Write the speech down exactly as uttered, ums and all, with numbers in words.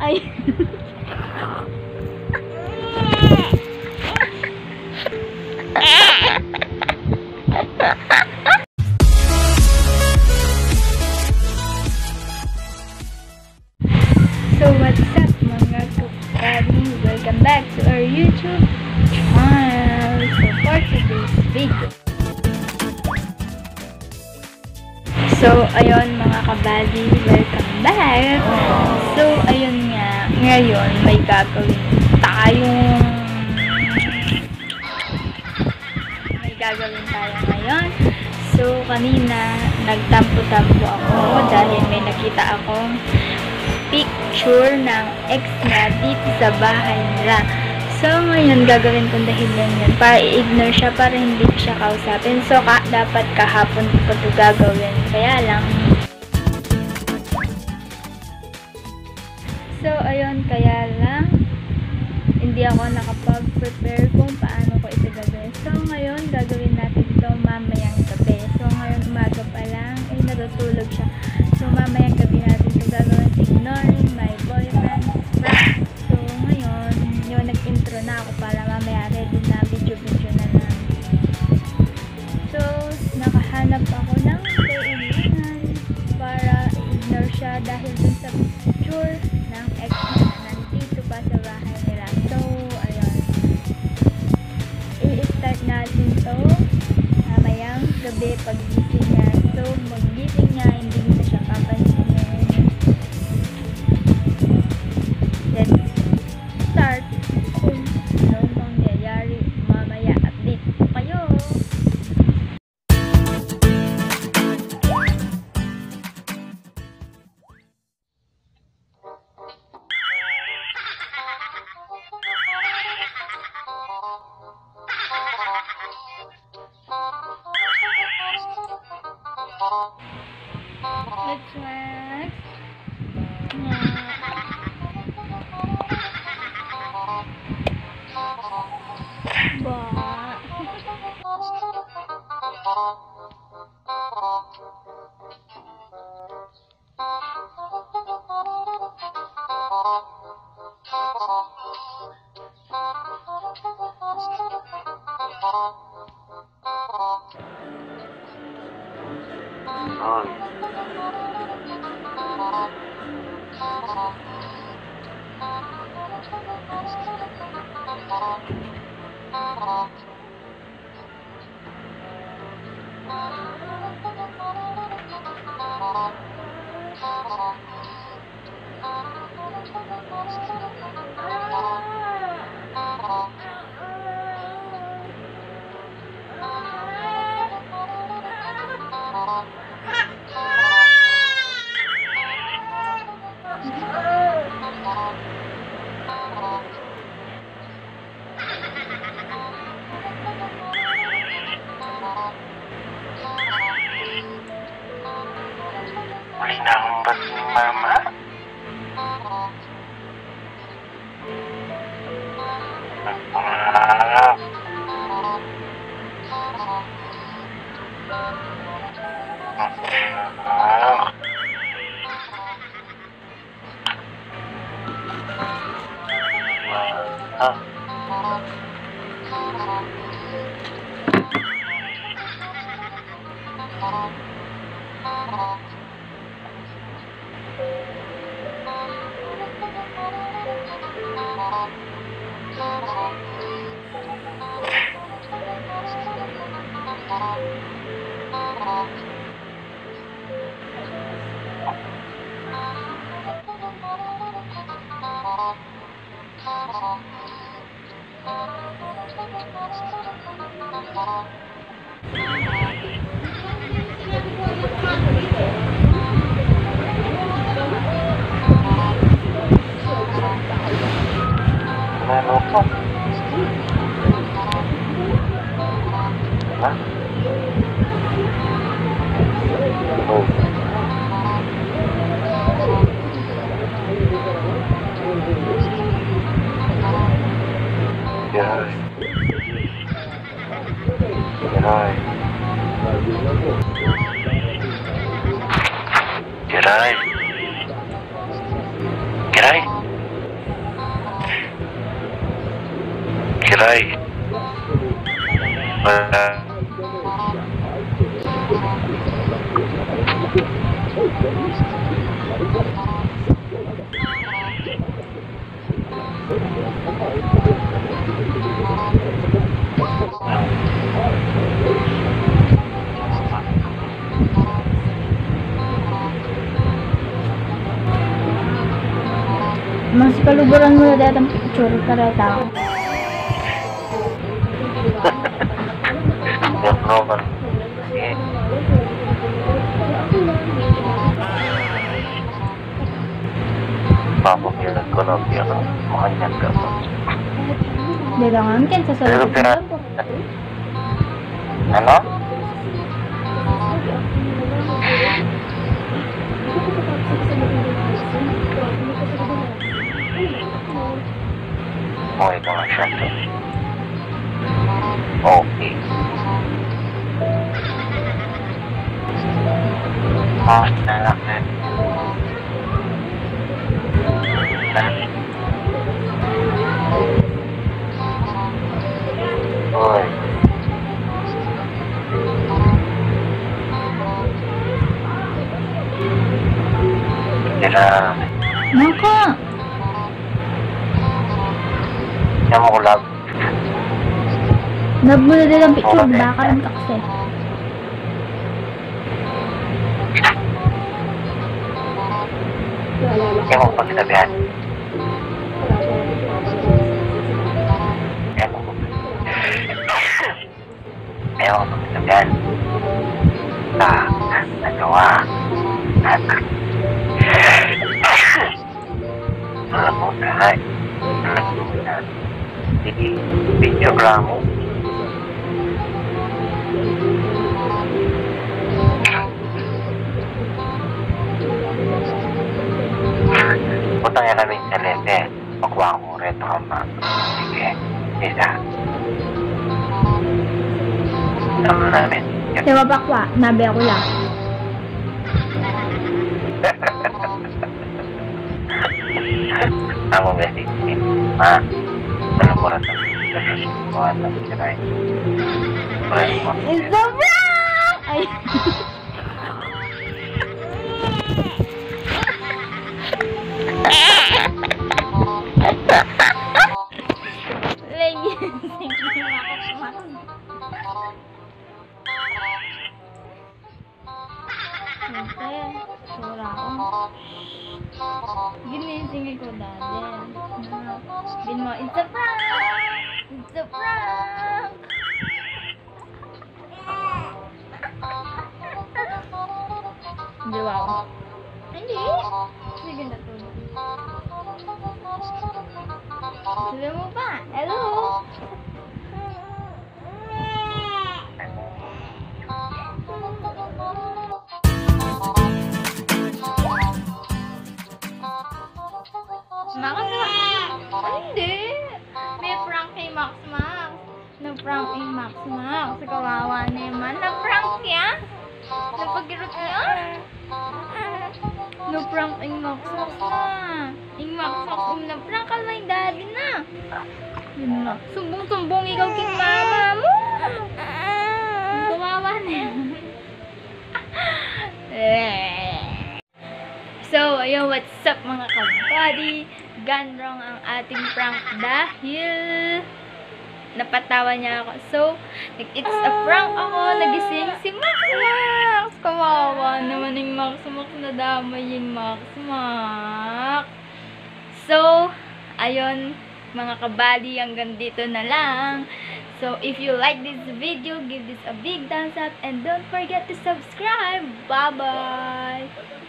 Ay. So what's up mga kabady? Welcome back to our YouTube channel. So for today's video. So ayun mga kabady, welcome back. So ayun nga, ngayon may gagawin tayong may gagawin tayo ngayon. So kanina nagtampo-tampo ako dahil may nakita akong picture ng ex niya dito sa bahay nila. So, ngayon gagawin kong dahilan yun para i-ignore siya, para hindi ko siya kausapin. So, ka dapat kahapon ko ito gagawin. Kaya lang. So, ayun, kaya lang hindi ako nakapag-prepare kung paano ko ito gagawin. So, ngayon gagawin natin ito mamayang gabi. So, ngayon umaga pa lang, ay natutulog siya. So, mamayang gabi natin ito gagawin. Ignoring my boyfriend. So, ngayon, yun, nag-intro na ako para mamaya ready na video-video na lang. So, nakahanap ako ng kailangan para i-ignore siya dahil dun sa picture ng ex na nandito pa sa bahay nila. So, ayun. I-start natin to mamayang gabi pag-gising niya. So, mag-gising niya, hindi nito siya papansin. Let's start kung ano mangyayari mamaya. Update ko kayo. Let's wax. Uli na akong bag ni Mama. Nagpangarap. Nagpangarap. Wow. Ano po? Hah? Oh. Geray. Geray. Geray. Geray. Aray. Wala. Mas kaluburan mo na dahil ang picture para tao. Yung rover. Eh. Papapilan ko na biya ka. Makanyag ka pa. Hindi lang ang kin sa Pero salita. pira. Ano? Okay ka nga siya. Okay. Oh, nalak na. Oy. Kira. Naka! Yan mo kulab. Love mo na din ang picture, baka rin ka kasi. Yan mo pagsabihan. Yan mo Yan mo pagsabihan. Ah, nagawa. Anak. Alam mo na, ay. Alam mo na. Sige, videogram mo. Utang yan kami sa lete. Pakuha ko reto ka ma. Sige, isa. Tama namin. Diba bakwa? Nabi ako lang. Ang mga sige. Ma, alam mo rin sa susukuhan ng siray. Pwede mo. It's the prank! Ay! Lagi. Siyempre, sura ako. Ginisingin ko dati. Bin mo, it's a prank! It's a prank! Hindi ba ako? Hindi. Sige na to. Sabi mo pa. Hello? Max Max? Hindi. May prank kay Max Max. Na-prank kay Max Max. Kawawa naman. Na-prank yan? Napagirot niya? Na-prank kay Max Max na. Yung Max Max yung na-prank ka lang daddy na. Yun na. Sumbong-sumbong ikaw kay mama mo. Kawawa naman. So, ayun, what's up mga kabady? Gone wrong ang ating prank dahil napatawa niya ako. So, it's a prank ako. Nagising si Max Max. Kawawa naman yung Max Max. Nadamay yung Max Max. So, ayun, mga kabady, hanggang dito na lang. So, if you like this video, give this a big thumbs up and don't forget to subscribe. Bye-bye!